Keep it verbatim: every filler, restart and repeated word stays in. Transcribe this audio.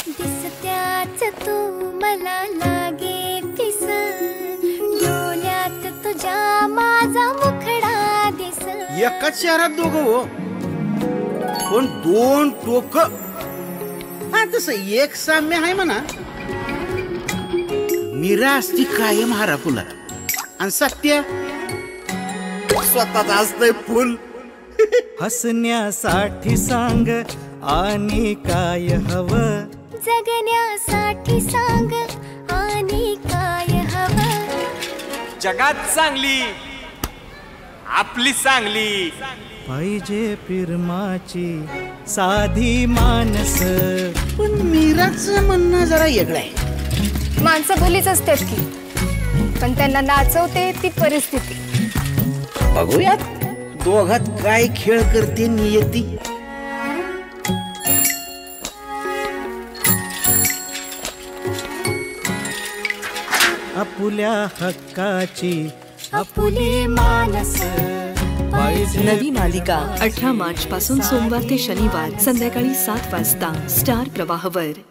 दिसत्याच तू मला लागे पिस डोल्यात तुझ्या माझा मुखडा दिस एकाच शहरात दोघं हो पण दोन टोक हा तसं एक साम्य आहे म्हणा मीरा असती कायम हारा फुलात आणि सत्य स्वतःच असतंय फुल हसण्यासाठी सांग आणि काय हवं जगण्यासाठी सांग आणि काय हवं जगात चांगली आपली चांगली पाहिजे फिरमाची साधी मानस पण मीराचं म्हणणं जरा वेगळं आहे माणसं भलीच असतात की पण त्यांना नाचवते ती परिस्थिती बघूयात दोघात काय खेळ करते नियती आपुल्या हक्काची आपुली मानस नवी मालिका अठरा मार्च पासून सोमवार ते शनिवार संध्याकाळी सात वाजता स्टार प्रवाहवर।